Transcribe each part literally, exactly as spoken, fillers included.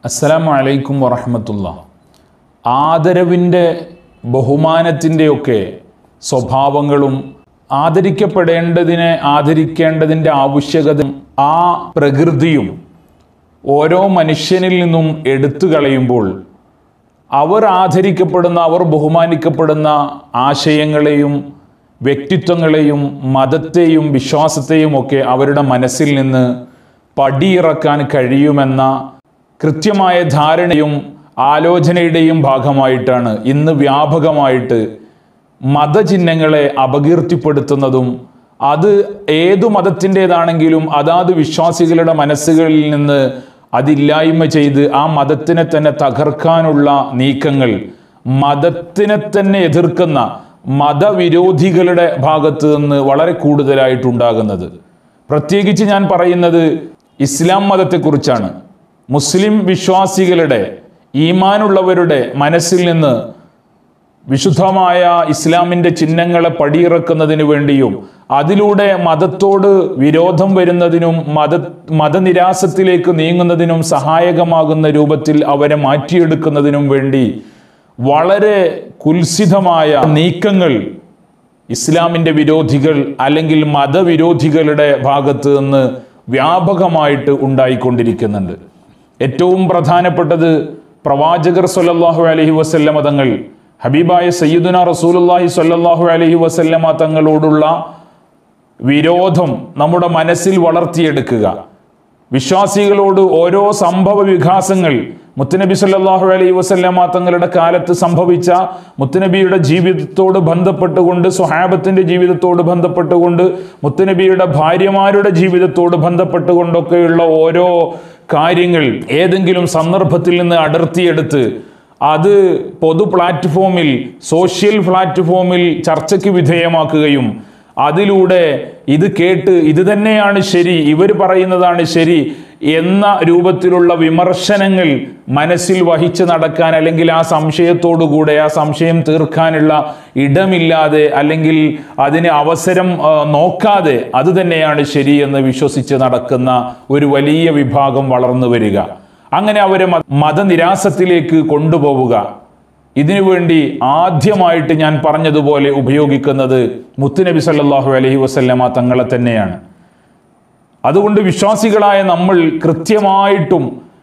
അസ്സലാമു അലൈക്കും വറഹ്മത്തുള്ളാഹി. ആദരവിൻ്റെ ബഹുമാനത്തിൻ്റെയൊക്കെ സ്വഭാവങ്ങളും ആദരിക്കപ്പെടേണ്ടതിനെ ആദരിക്കേണ്ടതിൻ്റെ ആവശ്യകത ആ പ്രകൃതിയും ഓരോ മനുഷ്യനിൽ നിന്നും എടുത്തു കളയുമ്പോൾ അവർ ആദരിക്കപ്പെടുന്ന അവർ ബഹുമാനിക്കപ്പെടുന്ന ആശയങ്ങളെയും വ്യക്തിത്വങ്ങളെയും മതത്തെയും വിശ്വാസത്തെയും ഒക്കെ അവരുടെ മനസ്സിൽ നിന്ന് പടിയിറക്കാൻ കഴിയുമെന്ന കൃത്യമായ ധാരണയും ആലോചനയുടെയും ഭാഗമായിട്ടാണ് ഇന്ന് വ്യാപകമായിട്ട് മതചിഹ്നങ്ങളെ അപകീർത്തിപ്പെടുത്തുന്നതും അത് ഏതു മതത്തിൻ്റെതാണെങ്കിലും അതാത് വിശ്വാസികളുടെ മനസ്സുകളിൽ നിന്ന് അതില്ലായ്മ ചെയ്ത് ആ മതത്തിനെ തന്നെ തകർക്കാനുള്ള നീക്കങ്ങൾ മതത്തിനെ തന്നെ എതിർക്കുന്ന മതവിരോധികളുടെ ഭാഗത്ത് നിന്ന് വളരെ കൂടുതലായിട്ടുണ്ടാകുന്നത്. പ്രത്യേകിച്ച് ഞാൻ പറയുന്നത് ഇസ്ലാം മതത്തെക്കുറിച്ചാണ്. മുസ്ലിം വിശ്വാസികളുടെ ഈമാനുള്ളവരുടെ മനസ്സിൽ നിന്ന് വിശുദ്ധമായ ഇസ്ലാമിൻ്റെ ചിഹ്നങ്ങളെ പടിയിറക്കുന്നതിന് വേണ്ടിയും അതിലൂടെ മതത്തോട് വിരോധം വരുന്നതിനും മത മതനിരാസത്തിലേക്ക് നീങ്ങുന്നതിനും സഹായകമാകുന്ന രൂപത്തിൽ അവരെ മാറ്റിയെടുക്കുന്നതിനും വേണ്ടി വളരെ കുൽസിതമായ നീക്കങ്ങൾ ഇസ്ലാമിൻ്റെ വിരോധികൾ അല്ലെങ്കിൽ മതവിരോധികളുടെ ഭാഗത്ത് നിന്ന് വ്യാപകമായിട്ട് ഉണ്ടായിക്കൊണ്ടിരിക്കുന്നുണ്ട്. ഏറ്റവും പ്രധാനപ്പെട്ടത് പ്രവാചകർ സ്വല്ലല്ലാഹു അലൈഹി വസല്ലമ തങ്ങൾ ഹബീബായ സയ്യിദുന റസൂലുള്ളാഹി സ്വല്ലല്ലാഹു അലൈഹി വസല്ലമ തങ്ങളോടുള്ള വിരോധം നമ്മുടെ മനസ്സിൽ വളർത്തിയെടുക്കുക. വിശ്വാസികളോട് ഓരോ സംഭവ വികാസങ്ങൾ മുത്തുനബി സല്ലല്ലാഹു അലൈഹി വസല്ലമ തങ്ങളുടെ കാലത്ത് സംഭവിച്ച മുത്തുനബിയുടെ ജീവിതത്തോട് ബന്ധപ്പെട്ടുകൊണ്ട് സ്വഹാബത്തിന്റെ ജീവിതത്തോട് ബന്ധപ്പെട്ടുകൊണ്ട് മുത്തുനബിയുടെ ഭാര്യമാരുടെ ജീവിതത്തോട് ബന്ധപ്പെട്ടുകൊണ്ടൊക്കെയുള്ള ഓരോ കാര്യങ്ങൾ ഏതെങ്കിലും സന്ദർഭത്തിൽ നിന്ന് അടർത്തിയെടുത്ത് അത് പൊതു പ്ലാറ്റ്ഫോമിൽ സോഷ്യൽ പ്ലാറ്റ്ഫോമിൽ ചർച്ചയ്ക്ക് വിധേയമാക്കുകയും അതിലൂടെ ഇത് കേട്ട് ഇത് തന്നെയാണ് ശരി, ഇവർ പറയുന്നതാണ് ശരി എന്ന രൂപത്തിലുള്ള വിമർശനങ്ങൾ മനസ്സിൽ വഹിച്ച് നടക്കാൻ അല്ലെങ്കിൽ ആ സംശയത്തോടുകൂടെ ആ സംശയം തീർക്കാനുള്ള ഇടമില്ലാതെ അല്ലെങ്കിൽ അതിന് അവസരം നോക്കാതെ അത് തന്നെയാണ് ശരി എന്ന് വിശ്വസിച്ച് നടക്കുന്ന ഒരു വലിയ വിഭാഗം വളർന്നു വരിക. അങ്ങനെ അവരെ മതനിരാസത്തിലേക്ക് കൊണ്ടുപോവുക. ഇതിനുവേണ്ടി ആദ്യമായിട്ട് ഞാൻ പറഞ്ഞതുപോലെ ഉപയോഗിക്കുന്നത് മുത്തുനബി സല്ലല്ലാഹു അലൈഹി വസല്ലമ തങ്ങളെ തന്നെയാണ്. അതുകൊണ്ട് വിശ്വാസികളായ നമ്മൾ കൃത്യമായിട്ടും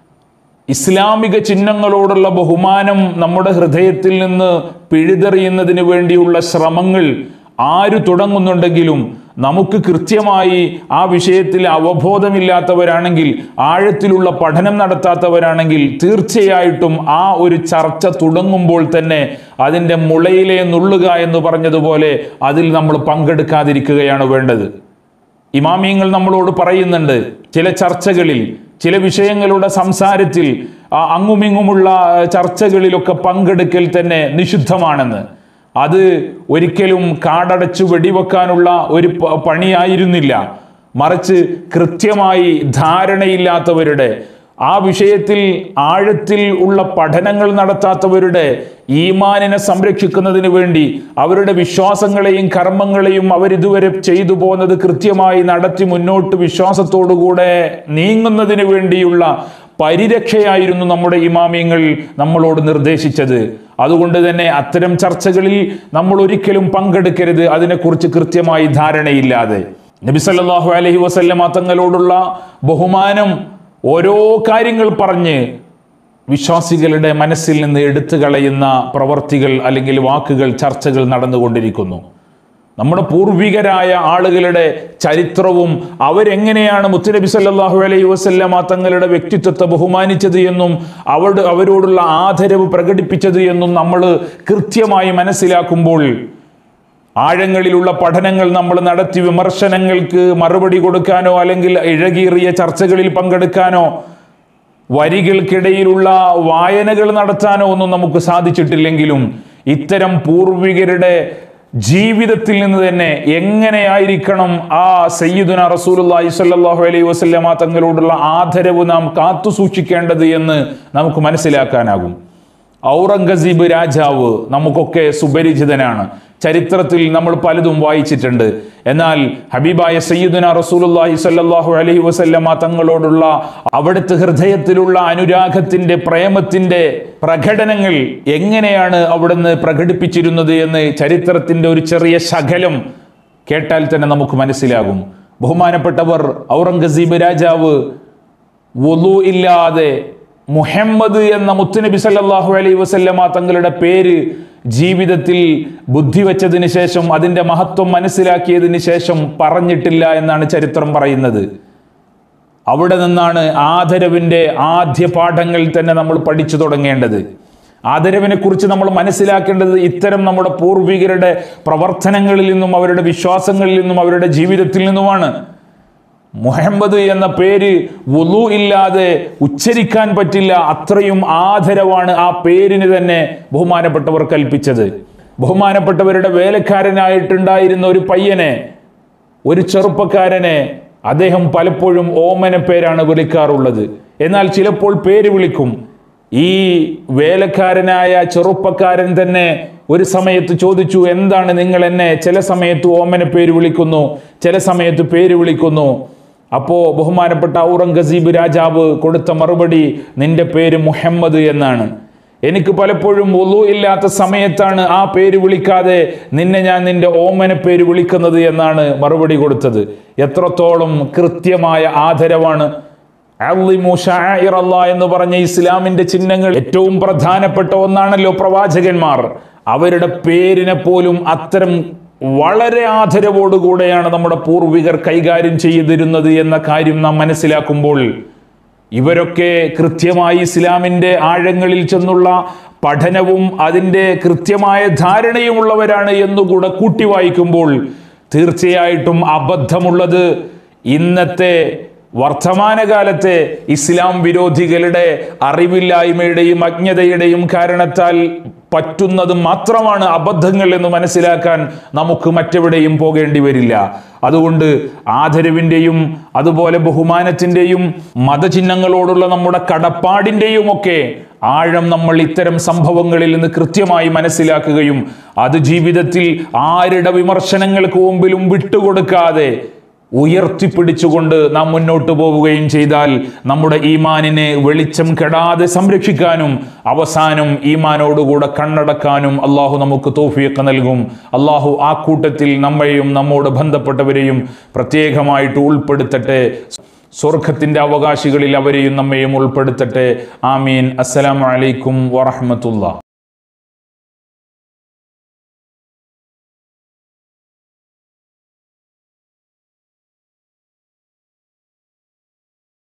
ഇസ്ലാമിക ചിഹ്നങ്ങളോടുള്ള ബഹുമാനം നമ്മുടെ ഹൃദയത്തിൽ നിന്ന് പിഴുതെറിയുന്നതിന് വേണ്ടിയുള്ള ശ്രമങ്ങൾ ആര് തുടങ്ങുന്നുണ്ടെങ്കിലും നമുക്ക് കൃത്യമായി ആ വിഷയത്തിൽ അവബോധമില്ലാത്തവരാണെങ്കിൽ ആഴത്തിലുള്ള പഠനം നടത്താത്തവരാണെങ്കിൽ തീർച്ചയായിട്ടും ആ ഒരു ചർച്ച തുടങ്ങുമ്പോൾ തന്നെ അതിൻ്റെ മുളയിലെ നുള്ളുക എന്ന് പറഞ്ഞതുപോലെ അതിൽ നമ്മൾ പങ്കെടുക്കാതിരിക്കുകയാണ് വേണ്ടത്. ഇമാമിയങ്ങൾ നമ്മളോട് പറയുന്നുണ്ട് ചില ചർച്ചകളിൽ ചില വിഷയങ്ങളുടെ സംസാരത്തിൽ അങ്ങുമിങ്ങുമുള്ള ചർച്ചകളിലൊക്കെ പങ്കെടുക്കൽ തന്നെ നിഷിദ്ധമാണെന്ന്. അത് ഒരിക്കലും കാടടച്ചു വെടിവെക്കാനുള്ള ഒരു പണിയായിരുന്നില്ല, മറിച്ച് കൃത്യമായി ധാരണയില്ലാത്തവരുടെ ആ വിഷയത്തിൽ ആഴത്തിൽ ഉള്ള പഠനങ്ങൾ നടത്താത്തവരുടെ ഈമാനിനെ സംരക്ഷിക്കുന്നതിന് വേണ്ടി അവരുടെ വിശ്വാസങ്ങളെയും കർമ്മങ്ങളെയും അവരിതുവരെ ചെയ്തു പോകുന്നത് കൃത്യമായി നടത്തി മുന്നോട്ട് വിശ്വാസത്തോടുകൂടെ നീങ്ങുന്നതിന് വേണ്ടിയുള്ള പരിരക്ഷയായിരുന്നു നമ്മുടെ ഇമാമിയങ്ങൾ നമ്മളോട് നിർദ്ദേശിച്ചത്. അതുകൊണ്ട് തന്നെ അത്തരം ചർച്ചകളിൽ നമ്മൾ ഒരിക്കലും പങ്കെടുക്കരുത് അതിനെക്കുറിച്ച് കൃത്യമായി ധാരണയില്ലാതെ. നബി സല്ലല്ലാഹു അലൈഹി വസല്ലമ തങ്ങളോടുള്ള ബഹുമാനം ഓരോ കാര്യങ്ങൾ പറഞ്ഞ് വിശ്വാസികളുടെ മനസ്സിൽ നിന്ന് എടുത്തു കളയുന്ന പ്രവർത്തികൾ അല്ലെങ്കിൽ വാക്കുകൾ ചർച്ചകൾ നടന്നുകൊണ്ടിരിക്കുന്നു. നമ്മുടെ പൂർവികരായ ആളുകളുടെ ചരിത്രവും അവരെങ്ങനെയാണ് മുത്തുനബി സല്ലല്ലാഹു അലൈഹി വസല്ലമ തങ്ങളുടെ വ്യക്തിത്വത്തെ ബഹുമാനിച്ചത് എന്നും അവരുടെ അവരോടുള്ള ആദരവ് പ്രകടിപ്പിച്ചത് എന്നും നമ്മൾ കൃത്യമായി മനസ്സിലാക്കുമ്പോൾ ആഴങ്ങളിലുള്ള പഠനങ്ങൾ നമ്മൾ നടത്തി വിമർശനങ്ങൾക്ക് മറുപടി കൊടുക്കാനോ അല്ലെങ്കിൽ ഇഴകീറിയ ചർച്ചകളിൽ പങ്കെടുക്കാനോ വരികൾക്കിടയിലുള്ള വായനകൾ നടത്താനോ ഒന്നും നമുക്ക് സാധിച്ചിട്ടില്ലെങ്കിലും ഇത്തരം പൂർവികരുടെ ജീവിതത്തിൽ നിന്ന് തന്നെ എങ്ങനെയായിരിക്കണം ആ സയ്യിദുന റസൂലുള്ളാഹി സ്വല്ലല്ലാഹു അലൈഹി വസല്ലമ തങ്ങളോടുള്ള ആദരവ് നാം കാത്തു സൂക്ഷിക്കേണ്ടത് എന്ന് നമുക്ക് മനസ്സിലാക്കാനാകും. ഔറംഗസീബ് രാജാവ് നമുക്കൊക്കെ സുപരിചിതനാണ്. ചരിത്രത്തിൽ നമ്മൾ പലതും വായിച്ചിട്ടുണ്ട്. എന്നാൽ ഹബീബായ സയ്യിദുന റസൂലുള്ളാഹി സ്വല്ലല്ലാഹു അലൈഹി വസല്ലമ തങ്ങളോടുള്ള അവിടുത്തെ ഹൃദയത്തിലുള്ള അനുരാഗത്തിന്റെ പ്രേമത്തിന്റെ പ്രകടനങ്ങൾ എങ്ങനെയാണ് അവിടുന്ന് പ്രകടിപ്പിച്ചിരുന്നത് എന്ന് ചരിത്രത്തിന്റെ ഒരു ചെറിയ ശകലം കേട്ടാൽ തന്നെ നമുക്ക് മനസ്സിലാകും. ബഹുമാനപ്പെട്ടവർ ഔറംഗസീബ് രാജാവ് വുളു ഇല്ലാതെ മുഹമ്മദ് എന്ന മുത്തുനബി സല്ലല്ലാഹു അലൈഹി വസല്ലമ തങ്ങളുടെ പേര് ജീവിതത്തിൽ ബുദ്ധി വെച്ചതിന് ശേഷം അതിൻ്റെ മഹത്വം മനസ്സിലാക്കിയതിന് ശേഷം പറഞ്ഞിട്ടില്ല എന്നാണ് ചരിത്രം പറയുന്നത്. അവിടെ നിന്നാണ് ആദരവിൻ്റെ ആദ്യ പാഠങ്ങൾ തന്നെ നമ്മൾ പഠിച്ചു തുടങ്ങേണ്ടത്. ആദരവിനെ കുറിച്ച് നമ്മൾ മനസ്സിലാക്കേണ്ടത് ഇത്തരം നമ്മുടെ പൂർവികരുടെ പ്രവർത്തനങ്ങളിൽ നിന്നും അവരുടെ വിശ്വാസങ്ങളിൽ നിന്നും അവരുടെ ജീവിതത്തിൽ നിന്നുമാണ്. മുഹമ്മദ് എന്ന പേര് വുളു ഇല്ലാതെ ഉച്ചരിക്കാൻ പറ്റില്ല, അത്രയും ആദരവാണ് ആ പേരിന് തന്നെ ബഹുമാനപ്പെട്ടവർ കൽപ്പിച്ചത്. ബഹുമാനപ്പെട്ടവരുടെ വേലക്കാരനായിട്ടുണ്ടായിരുന്ന ഒരു പയ്യനെ, ഒരു ചെറുപ്പക്കാരനെ അദ്ദേഹം പലപ്പോഴും ഓമന പേരാണ് വിളിക്കാറുള്ളത്. എന്നാൽ ചിലപ്പോൾ പേര് വിളിക്കും. ഈ വേലക്കാരനായ ചെറുപ്പക്കാരൻ തന്നെ ഒരു സമയത്ത് ചോദിച്ചു, എന്താണ് നിങ്ങൾ എന്നെ ചില സമയത്ത് ഓമന പേര് വിളിക്കുന്നു, ചില സമയത്ത് പേര് വിളിക്കുന്നു? അപ്പോ ബഹുമാനപ്പെട്ട ഔറംഗസീബ് രാജാവ് കൊടുത്ത മറുപടി, നിന്റെ പേര് മുഹമ്മദ് എന്നാണ്. എനിക്ക് പലപ്പോഴും വുളു ഇല്ലാത്ത സമയത്താണ് ആ പേര് വിളിക്കാതെ നിന്നെ ഞാൻ നിന്റെ ഓമന പേര് വിളിക്കുന്നത് എന്നാണ് മറുപടി കൊടുത്തത്. എത്രത്തോളം കൃത്യമായ ആദരവാണ്! എന്ന് പറഞ്ഞ ഇസ്ലാമിന്റെ ചിഹ്നങ്ങൾ ഏറ്റവും പ്രധാനപ്പെട്ട ഒന്നാണല്ലോ പ്രവാചകന്മാർ. അവരുടെ പേരിനെ പോലും അത്തരം വളരെ ആദരവോടുകൂടെയാണ് നമ്മുടെ പൂർവികർ കൈകാര്യം ചെയ്തിരുന്നത് എന്ന കാര്യം നാം മനസ്സിലാക്കുമ്പോൾ, ഇവരൊക്കെ കൃത്യമായി ഇസ്ലാമിന്റെ ആഴങ്ങളിൽ ചെന്നുള്ള പഠനവും അതിൻ്റെ കൃത്യമായ ധാരണയുമുള്ളവരാണ് എന്നുകൂടെ കൂട്ടി വായിക്കുമ്പോൾ തീർച്ചയായിട്ടും അബദ്ധമുള്ളത് ഇന്നത്തെ വർത്തമാനകാലത്തെ ഇസ്ലാം വിരോധികളുടെ അറിവില്ലായ്മയുടെയും അജ്ഞതയുടെയും കാരണത്താൽ പറ്റുന്നത് മാത്രമാണ് അബദ്ധങ്ങൾ എന്ന് മനസ്സിലാക്കാൻ നമുക്ക് മറ്റെവിടെയും പോകേണ്ടി വരില്ല. അതുകൊണ്ട് ആദരവിൻ്റെയും അതുപോലെ ബഹുമാനത്തിൻ്റെയും മതചിഹ്നങ്ങളോടുള്ള നമ്മുടെ കടപ്പാടിൻ്റെയും ഒക്കെ ആഴം നമ്മൾ ഇത്തരം സംഭവങ്ങളിൽ നിന്ന് കൃത്യമായി മനസ്സിലാക്കുകയും അത് ജീവിതത്തിൽ ആരുടെ വിമർശനങ്ങൾക്ക് മുമ്പിലും വിട്ടുകൊടുക്കാതെ ഉയർത്തിപ്പിടിച്ചുകൊണ്ട് നാം മുന്നോട്ട് പോവുകയും ചെയ്താൽ നമ്മുടെ ഈമാനിനെ വെളിച്ചം കെടാതെ സംരക്ഷിക്കാനും അവസാനം ഈമാനോടുകൂടെ കണ്ണടക്കാനും അള്ളാഹു നമുക്ക് തൗഫീഖ് നൽകും. അള്ളാഹു ആ കൂട്ടത്തിൽ നമ്മെയും നമ്മോട് ബന്ധപ്പെട്ടവരെയും പ്രത്യേകമായിട്ട് ഉൾപ്പെടുത്തട്ടെ. സ്വർഗത്തിന്റെ അവകാശികളിൽ അവരെയും നമ്മെയും ഉൾപ്പെടുത്തട്ടെ. ആമീൻ. അസ്സലാമു അലൈക്കും വറഹ്മത്തുള്ളാഹി.